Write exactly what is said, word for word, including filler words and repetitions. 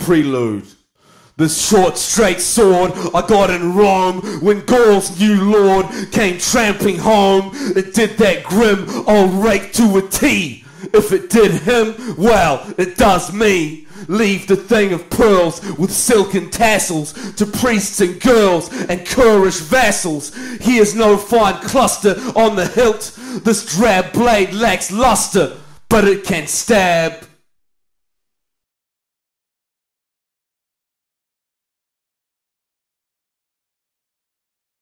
Prelude. This short straight sword I got in Rome when Gaul's new lord came tramping home. It did that grim old rake to a T. If it did him, well, it does me. Leave the thing of pearls with silken tassels to priests and girls and currish vassals. Here's no fine cluster on the hilt. This drab blade lacks luster, but it can stab.